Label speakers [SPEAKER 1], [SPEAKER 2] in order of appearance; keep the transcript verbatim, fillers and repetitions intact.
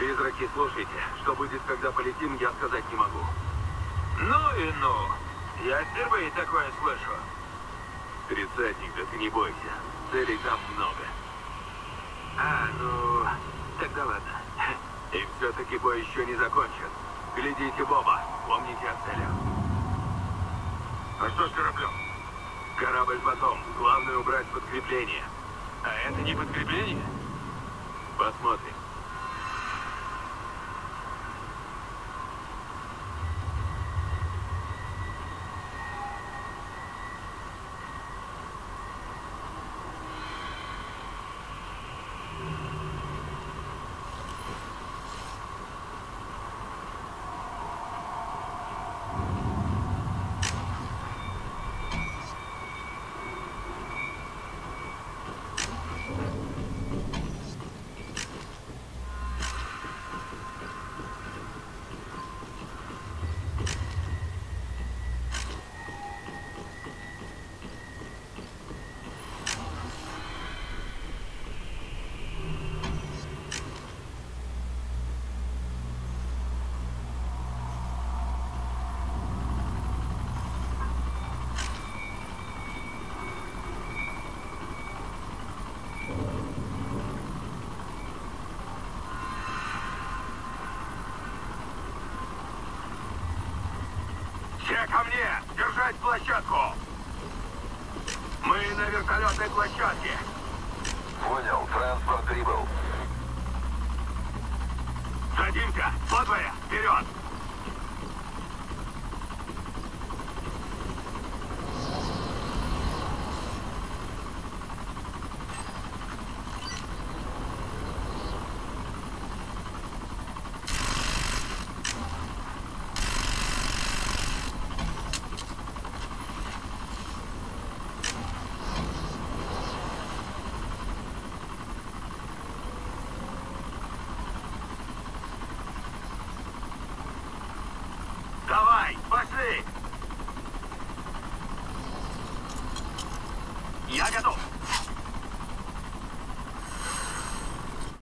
[SPEAKER 1] Призраки, слушайте, что будет, когда полетим, я сказать не могу.
[SPEAKER 2] Ну и ну. Я впервые такое слышу.
[SPEAKER 1] Тридцатник, да ты не бойся. Целей там много.
[SPEAKER 2] А, ну, тогда ладно.
[SPEAKER 1] И все-таки бой еще не закончен. Глядите в оба, помните о целях.
[SPEAKER 2] А что с кораблем?
[SPEAKER 1] Корабль потом. Главное убрать подкрепление.
[SPEAKER 2] А это не подкрепление?
[SPEAKER 1] Посмотрим.
[SPEAKER 2] Все ко мне! Держать площадку! Мы на вертолетной площадке.
[SPEAKER 3] Понял, транспорт прибыл.
[SPEAKER 2] Садимся! Подвое! Вперед! Давай, пошли! Я готов!